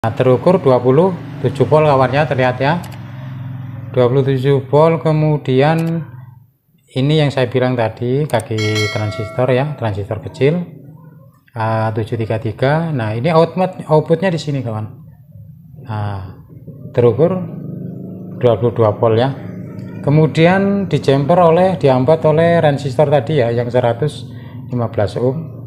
Nah, terukur 27 volt kawannya, terlihat ya, 27 volt. Kemudian ini yang saya bilang tadi, kaki transistor ya, transistor kecil A733. Nah, ini outputnya di sini kawan. Nah, terukur 22 volt ya. Kemudian dihambat oleh resistor tadi ya, yang 115 ohm.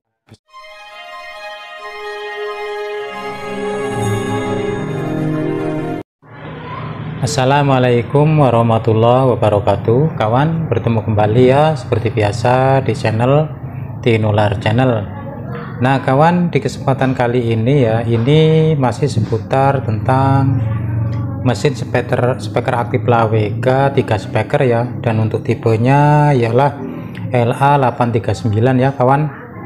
Assalamualaikum warahmatullahi wabarakatuh. Kawan, bertemu kembali ya seperti biasa di channel Tinular Channel. Nah kawan, di kesempatan kali ini ya, ini masih seputar tentang mesin speaker aktif LAWG 3 speaker ya, dan untuk tipenya ialah LA839 ya kawan.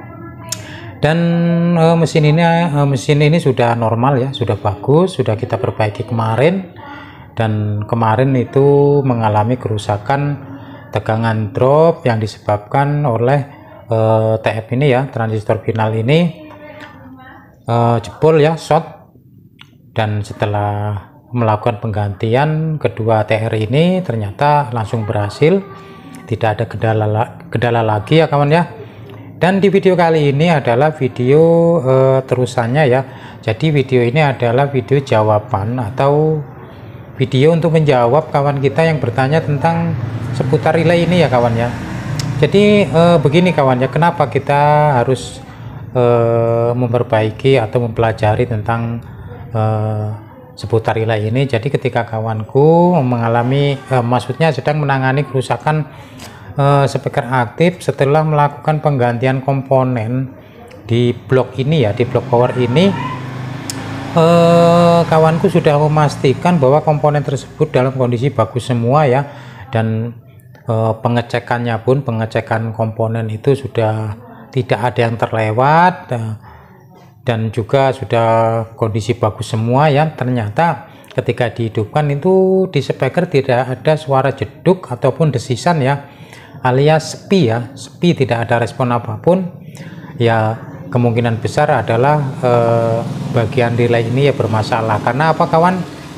Dan mesin ini sudah normal ya, sudah bagus, sudah kita perbaiki kemarin. Dan kemarin itu mengalami kerusakan tegangan drop yang disebabkan oleh TF ini ya, transistor final ini jebol ya, short. Dan setelah melakukan penggantian kedua TR ini ternyata langsung berhasil, tidak ada kendala lagi ya kawan ya. Dan di video kali ini adalah video terusannya ya. Jadi video ini adalah video jawaban atau video untuk menjawab kawan kita yang bertanya tentang seputar relay ini ya kawan ya. Jadi begini kawan ya, kenapa kita harus memperbaiki atau mempelajari tentang seputar relay ini. Jadi ketika kawanku mengalami maksudnya sedang menangani kerusakan speaker aktif setelah melakukan penggantian komponen di blok ini ya, di blok power ini, kawanku sudah memastikan bahwa komponen tersebut dalam kondisi bagus semua ya, dan pengecekan komponen itu sudah tidak ada yang terlewat, dan juga sudah kondisi bagus semua ya. Ternyata ketika dihidupkan itu di speaker tidak ada suara jeduk ataupun desisan ya, alias sepi ya, sepi, tidak ada respon apapun ya. Kemungkinan besar adalah bagian relay ini ya bermasalah. Karena apa kawan?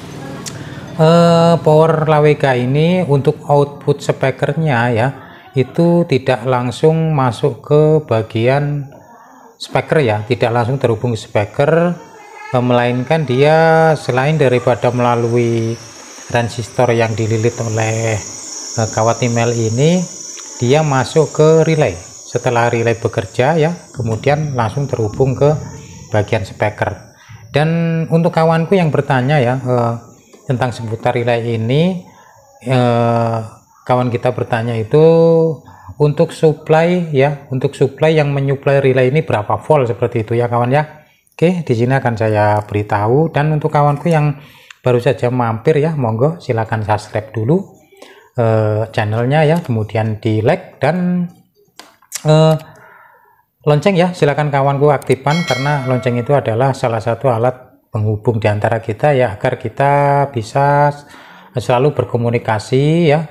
Power LAWG ini untuk output speakernya ya, itu tidak langsung masuk ke bagian speaker ya, tidak langsung terhubung ke speaker, melainkan dia selain daripada melalui transistor yang dililit oleh kawat email ini, dia masuk ke relay. Setelah relay bekerja ya, kemudian langsung terhubung ke bagian speaker. Dan untuk kawanku yang bertanya ya tentang seputar relay ini, kawan kita bertanya itu untuk supply ya, untuk supply yang menyuplai relay ini berapa volt seperti itu ya kawan ya. Oke, di sini akan saya beritahu. Dan untuk kawanku yang baru saja mampir ya, monggo silakan subscribe dulu channelnya ya, kemudian di like dan lonceng ya, silakan kawanku aktifkan, karena lonceng itu adalah salah satu alat penghubung di antara kita ya, agar kita bisa selalu berkomunikasi ya,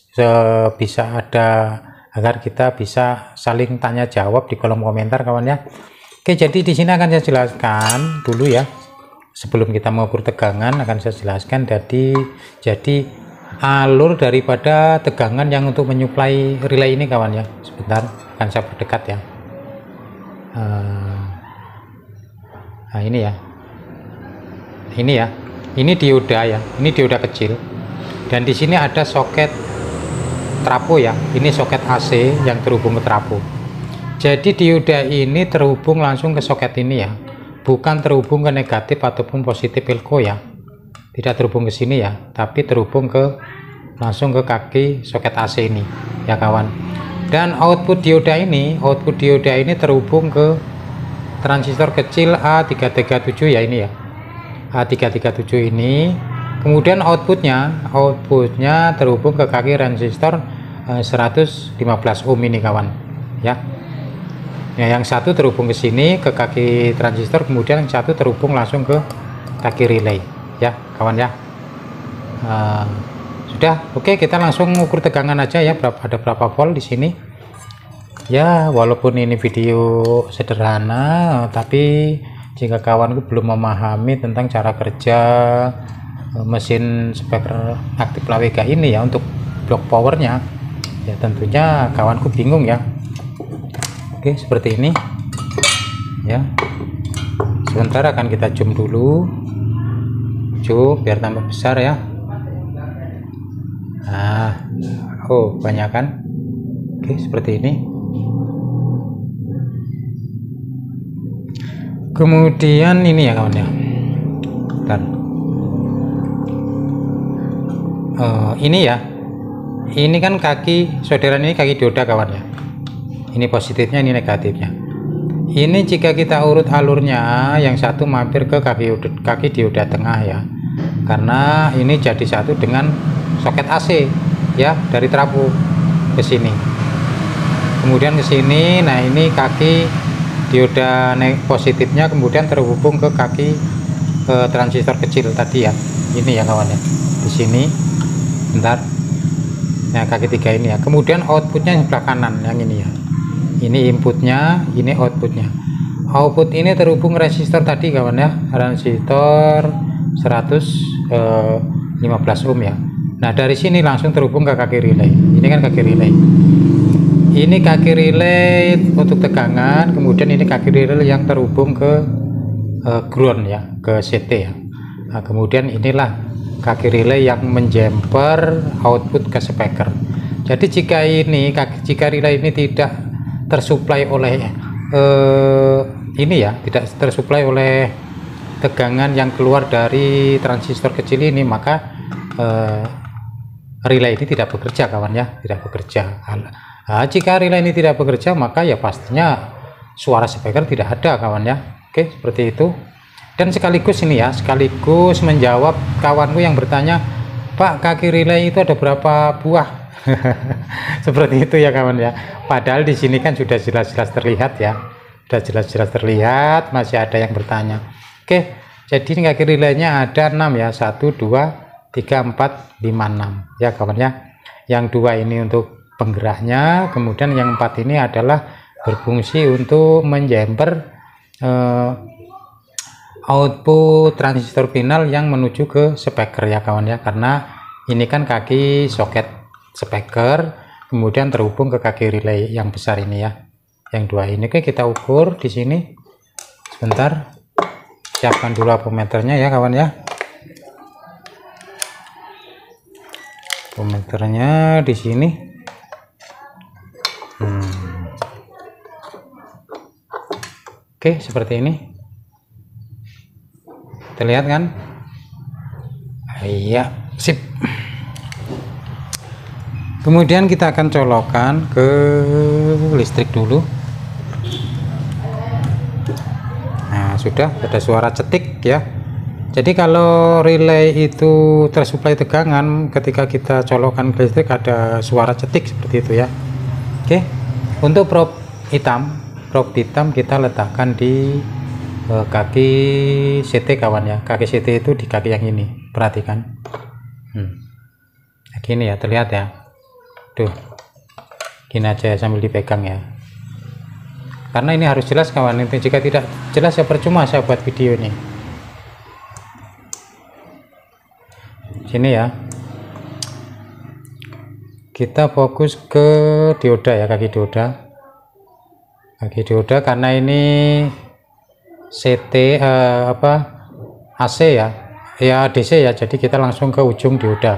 agar kita bisa saling tanya jawab di kolom komentar kawan ya. Oke, jadi di sini akan saya jelaskan dulu ya, sebelum kita mengukur tegangan akan saya jelaskan jadi alur daripada tegangan yang untuk menyuplai relay ini kawan ya. Sebentar, akan saya perdekat ya. Nah ini ya, ini dioda ya, ini dioda kecil, dan di sini ada soket trafo ya, ini soket AC yang terhubung ke trafo. Jadi dioda ini terhubung langsung ke soket ini ya, bukan terhubung ke negatif ataupun positif elko ya, tidak terhubung ke sini ya, tapi terhubung langsung ke kaki soket AC ini ya kawan. Dan output dioda ini terhubung ke transistor kecil A337 ya, ini ya, A337 ini. Kemudian outputnya terhubung ke kaki resistor 115 ohm ini kawan ya. Yang satu terhubung ke sini ke kaki transistor, kemudian yang satu terhubung langsung ke kaki relay ya kawan ya. Sudah, oke, kita langsung ukur tegangan aja ya, ada berapa volt di sini ya. Walaupun ini video sederhana, tapi jika kawanku belum memahami tentang cara kerja mesin speaker aktif LAWK ini ya, untuk blok powernya ya, tentunya kawanku bingung ya. Oke, seperti ini ya. Sebentar akan kita zoom dulu, zoom biar tambah besar ya. Nah, oh banyak kan. Oke, seperti ini. Kemudian ini ya kawan ya. Bentar. Ini ya. Ini kan kaki solderan, ini kaki dioda kawan ya. Ini positifnya, ini negatifnya. Ini jika kita urut alurnya, yang satu mampir ke kaki dioda tengah ya. Karena ini jadi satu dengan soket AC ya, dari trafo ke sini. Kemudian ke sini. Nah, ini kaki dioda positifnya kemudian terhubung ke kaki transistor kecil tadi ya. Ini ya kawan ya, di sini. Bentar. Nah, kaki 3 ini ya. Kemudian outputnya sebelah kanan yang ini ya. Ini inputnya, ini outputnya. Output ini terhubung resistor tadi kawan ya, resistor 115 ohm ya. Nah, dari sini langsung terhubung ke kaki relay. Ini kan kaki relay. Ini kaki relay untuk tegangan, kemudian ini kaki relay yang terhubung ke ground ya, ke CT ya. Nah, kemudian inilah kaki relay yang menjumper output ke speaker. Jadi jika relay ini tidak tersuplai oleh ini ya, tidak tersuplai oleh tegangan yang keluar dari transistor kecil ini, maka relay ini tidak bekerja kawan ya, tidak bekerja. Nah, jika relay ini tidak bekerja, maka ya pastinya suara speaker tidak ada kawan ya. Oke, seperti itu. Dan sekaligus ini ya, sekaligus menjawab kawanku yang bertanya, Pak, kaki relay itu ada berapa buah? Seperti itu ya kawan ya. Padahal di sini kan sudah jelas-jelas terlihat ya, sudah jelas-jelas terlihat. Masih ada yang bertanya. Oke, jadi ini kaki relaynya ada 6 ya, 1 2 3 4 5 6 ya kawan ya. Yang 2 ini untuk penggeraknya, kemudian yang 4 ini adalah berfungsi untuk menjumper output transistor final yang menuju ke speaker ya kawan ya. Karena ini kan kaki soket speaker kemudian terhubung ke kaki relay yang besar ini ya, yang 2 ini. Oke, kita ukur di sini. Sebentar, siapkan dulu ampermeternya ya kawan ya. Ampermeternya di sini. Oke, seperti ini. Terlihat kan? Iya, sip. Kemudian kita akan colokkan ke listrik dulu. Nah, sudah ada suara cetik ya. Jadi kalau relay itu tersuplai tegangan, ketika kita colokkan ke listrik ada suara cetik seperti itu ya. Oke, untuk probe hitam kita letakkan di kaki CT kawan ya. Kaki CT itu di kaki yang ini, perhatikan. Nah, gini ya, terlihat ya. Tuh, gini aja sambil dipegang ya. Karena ini harus jelas kawan. Jika tidak jelas ya percuma saya buat video ini. Sini ya. Kita fokus ke dioda ya, kaki dioda. Kaki dioda karena ini CT AC ya. Ya DC ya. Jadi kita langsung ke ujung dioda.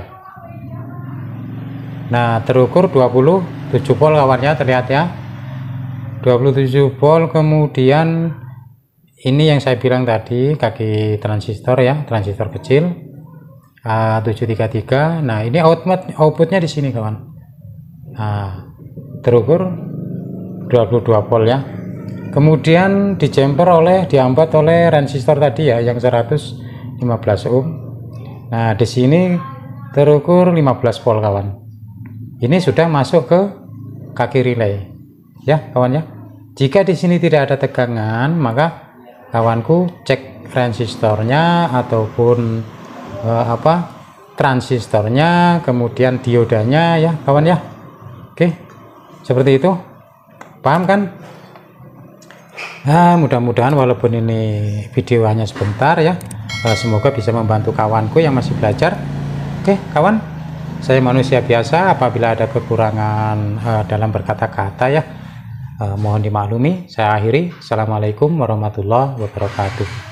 Nah, terukur 27 volt kawannya, terlihat ya. 27 volt. Kemudian ini yang saya bilang tadi kaki transistor ya, transistor kecil. 733. Nah, ini outputnya di sini kawan. Nah, terukur 22 volt ya. Kemudian dihambat oleh resistor tadi ya, yang 115 ohm. Nah, di sini terukur 15 volt kawan. Ini sudah masuk ke kaki relay ya kawan ya. Jika di sini tidak ada tegangan, maka kawanku cek resistornya ataupun transistornya, kemudian diodanya ya kawan ya. Oke, seperti itu, paham kan? Mudah-mudahan walaupun ini video hanya sebentar ya, semoga bisa membantu kawanku yang masih belajar. Oke kawan, saya manusia biasa, apabila ada kekurangan dalam berkata-kata ya, mohon dimaklumi. Saya akhiri. Assalamualaikum warahmatullahi wabarakatuh.